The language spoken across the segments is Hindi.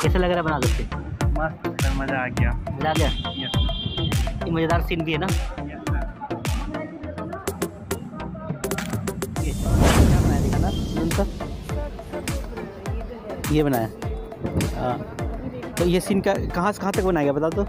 कैसा लग रहा है बना करके? मस्त सर, मज़ा आ गया। मज़ा आ गया? ये मज़ेदार सीन भी है ना? क्या बनाया देखा ना उनका? ये बनाया। हाँ, तो ये सीन का कहाँ से कहाँ तक बनाया गया बता तो?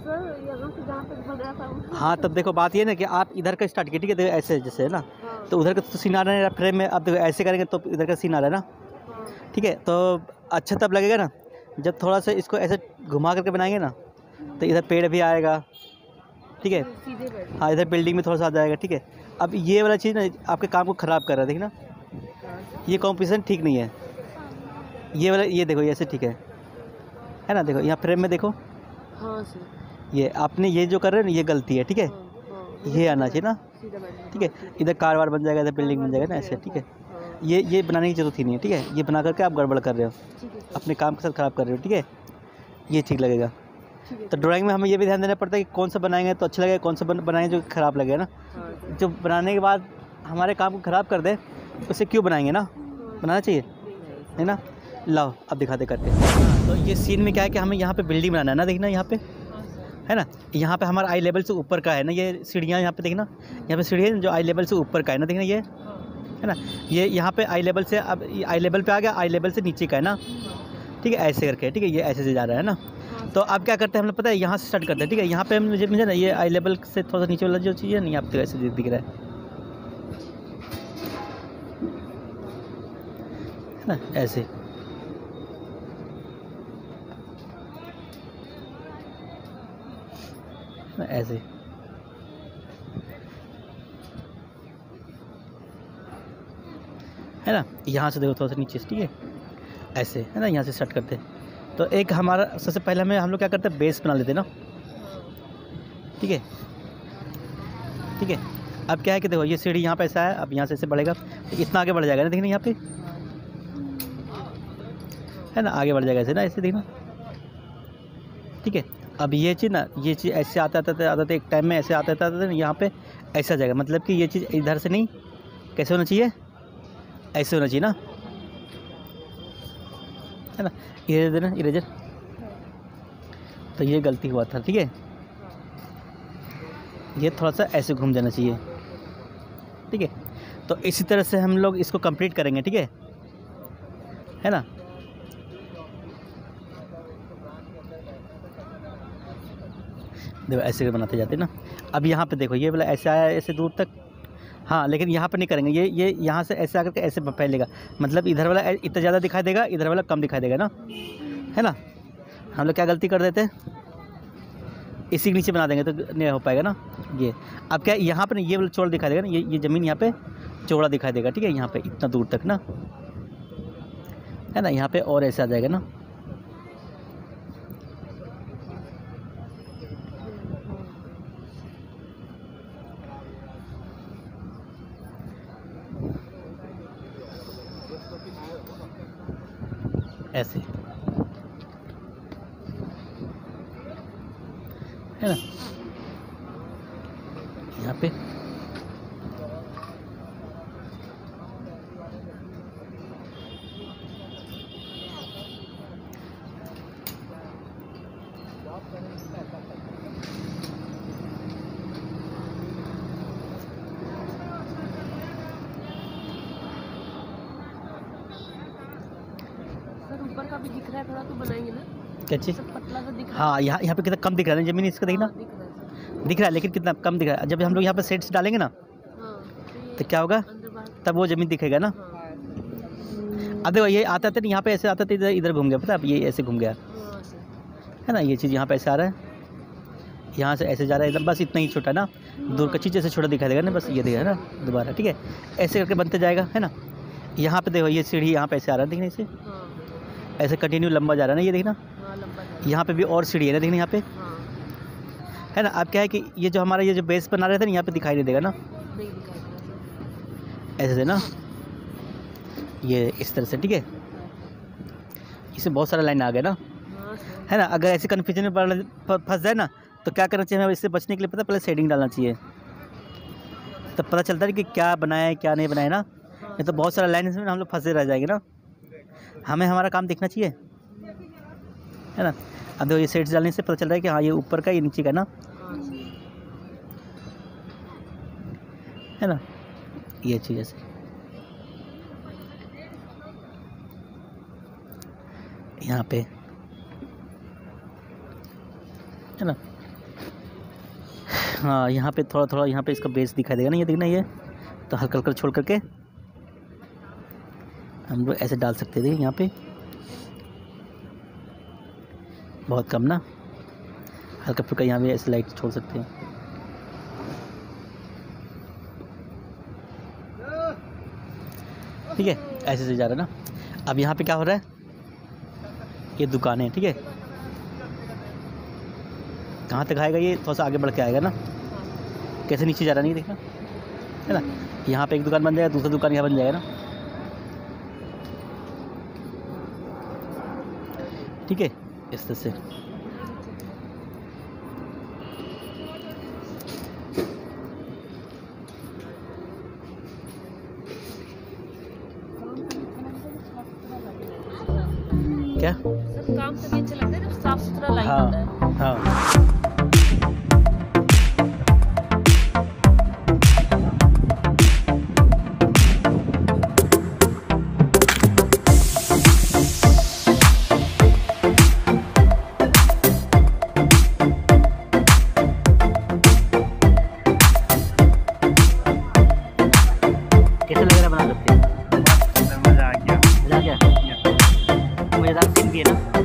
हाँ, तब देखो बात ये ना कि आप इधर का स्टार्ट किया, ठीक है, देखो ऐसे जैसे है ना, तो उधर का तो सीन आ रहा है फ्रेम में, अब देखो ऐसे करेंगे तो इधर का सीन आ रहा है ना, ठीक है। तो अच्छा तब लगेगा ना जब थोड़ा सा इसको ऐसे घुमा करके बनाएंगे ना, तो इधर पेड़ भी आएगा, ठीक है। हाँ, इधर बिल्डिंग में थोड़ा सा आ जाएगा, ठीक है। अब ये वाला चीज़ ना आपके काम को ख़राब कर रहा है, देखिए ना, ये कॉम्पोजिशन ठीक नहीं है। ये वाला ये देखो, ये ऐसे ठीक है ना, देखो यहाँ फ्रेम में देखो। हाँ सर, ये आपने ये जो कर रहे हैं ना ये गलती है, ठीक है। ये आना चाहिए ना, ठीक है। इधर कार वार बन जाएगा, इधर बिल्डिंग बन जाएगा ना, ऐसे, ठीक है। ये बनाने की ज़रूरत ही नहीं है, ठीक है। ये बना करके आप गड़बड़ कर रहे हो, अपने काम के साथ ख़राब कर रहे हो, ठीक है। ये ठीक लगेगा। तो ड्राइंग में हमें ये भी ध्यान देना पड़ता है कि कौन सा बनाएंगे तो अच्छा लगेगा, कौन सा बनाएंगे जो ख़राब लगेगा ना। जो बनाने के बाद हमारे काम को ख़राब कर दे उसे क्यों बनाएंगे ना, बनाना चाहिए, है ना। लाओ अब दिखाते करके। तो ये सीन में क्या है कि हमें यहाँ पे बिल्डिंग बनाना है ना, देखना यहाँ पे है ना, यहाँ पे हमारा आई लेवल से ऊपर का है ना, ये सीढ़ियाँ यहाँ पे देखना, यहाँ पे सीढ़ी है जो आई लेवल से ऊपर का है ना, देखना ये है ना, ये यहाँ पे आई लेवल से, अब आई लेवल पे आ गया, आई लेवल से नीचे का है ना, ठीक है, ऐसे करके, ठीक है। ये ऐसे से जा रहा है ना, तो अब क्या करते हैं हम लोग पता है, यहाँ से स्टार्ट करते हैं, ठीक है। यहाँ पे मुझे ना ये आई लेवल से थोड़ा सा नीचे वाला जो चीज़ है नहीं, आप तो ऐसे दिख रहा है ना, ऐसे ऐसे है ना। यहाँ से देखो थोड़ा सा नीचे से, ठीक है, ऐसे है ना, यहाँ से स्टार्ट करते हैं। तो एक हमारा सबसे पहले हम लोग क्या करते हैं, बेस बना लेते हैं ना, ठीक है, ठीक है। अब क्या है कि देखो ये सीढ़ी यहाँ पे ऐसा है, अब यहाँ से ऐसे बढ़ेगा तो इतना आगे बढ़ जाएगा ना, देखना यहाँ पे है ना, आगे बढ़ जाएगा ऐसे ना, ऐसे देखना, ठीक है। अब ये चीज़ ना, ये चीज़ ऐसे आता एक टाइम में ऐसे आता यहाँ पे ऐसा जाएगा, मतलब कि ये चीज़ इधर से नहीं, कैसे होना चाहिए, ऐसे होना चाहिए ना, है ना। इरेजर देना, इरेजर, तो ये गलती हुआ था, ठीक है। ये थोड़ा सा ऐसे घूम जाना चाहिए, ठीक है। तो इसी तरह से हम लोग इसको कंप्लीट करेंगे, ठीक है ना। देखो ऐसे बनाते जाते ना। अब यहाँ पे देखो ये वाला ऐसे आया ऐसे दूर तक, हाँ, लेकिन यहाँ पर नहीं करेंगे, ये यहाँ से ऐसे आकर के ऐसे फैलेगा, मतलब इधर वाला इतना ज़्यादा दिखाई देगा, इधर वाला कम दिखाई देगा ना, है ना। हम लोग क्या गलती कर देते हैं, इसी के नीचे बना देंगे तो नहीं हो पाएगा ना। ये अब क्या यहाँ पे ये वाला चौड़ा दिखाई देगा ना, ये ज़मीन यहाँ पे चौड़ा दिखाई देगा, ठीक है, यहाँ पे इतना दूर तक ना, है ना। यहाँ पे और ऐसे आ जाएगा ना, ऐसे, है ना, यहाँ पे ऊपर का भी दिख रहा है थोड़ा, तो बनाएंगे ना, क्या चीज़, पतला सा दिख रहा है। हाँ, यहाँ पे कितना कम दिख रहा है ज़मीन, इसका देखना, दिख रहा है लेकिन कितना कम दिख रहा है। जब हम लोग यहाँ पे सेट्स डालेंगे ना, तो क्या होगा, तब वो ज़मीन दिखेगा ना। अब देखो ये आता था यहाँ पे ऐसे आता था, इधर घूम गया, पता है, अब ये ऐसे घूम गया, है ना। ये चीज़ यहाँ पे ऐसे आ रहा है, यहाँ से ऐसे जा रहा है एकदम, बस इतना ही छोटा ना, दूर का चीज़ ऐसे छोटा दिखाई देगा ना, बस ये दिखेगा ना दोबारा, ठीक है। ऐसे करके बनते जाएगा, है ना। यहाँ पे देखो ये सीढ़ी यहाँ पे ऐसे आ रहा है, देखना इसे ऐसे कंटिन्यू लंबा जा रहा है ना, ये देखना, यहाँ पे भी और सीढ़ी है ना, देखना यहाँ पे, है ना। अब क्या है कि ये जो हमारा ये जो बेस बना रहे थे ना, यहाँ पे दिखाई नहीं देगा ना, ऐसे से ना, ये इस तरह से, ठीक है। इसमें बहुत सारा लाइन आ गया ना, है ना। अगर ऐसे कन्फ्यूजन में फंस जाए ना, तो क्या करना चाहिए हमें, इससे बचने के लिए पता पहले शेडिंग डालना चाहिए, तब पता चलता है कि क्या बनाया है क्या नहीं बनाया ना। नहीं तो बहुत सारा लाइन इसमें हम लोग फंसे रह जाएंगे ना, हमें हमारा काम देखना चाहिए, है ना। अब देखो ये सेट्स डालने से पता चल रहा है कि हाँ ये ऊपर का ये नीचे का ना, है ना, ये चीज़ ऐसे यहाँ पे, है ना। हाँ यहाँ पे थोड़ा थोड़ा यहाँ पे इसका बेस दिखाई देगा ना, ये देखना ये, तो हल्का हल्का छोड़ करके हम लोग ऐसे डाल सकते थे यहाँ पे, बहुत कम ना, हल्का फुल्का यहाँ पे ऐसे लाइट छोड़ सकते हैं। ठीक है, ऐसे से जा रहा है ना। अब यहाँ पे क्या हो रहा है, ये दुकान है, ठीक है, कहाँ तक आएगा ये, थोड़ा सा आगे बढ़ के आएगा ना, कैसे नीचे जा रहा नहीं देखना, है ना। यहाँ पे एक दुकान बन जाएगा, दूसरा दुकान यहाँ बन जाएगा ना, ठीक है, इस तरह से। क्या सब काम तभी अच्छा लगता है जब साफ सुथरा लाइट हाँ होता है। हाँ कैसा लग रहा है बना सकते हैं, मजा आ गया। मजा आ गया, मज़ेदार सीन भी है ना।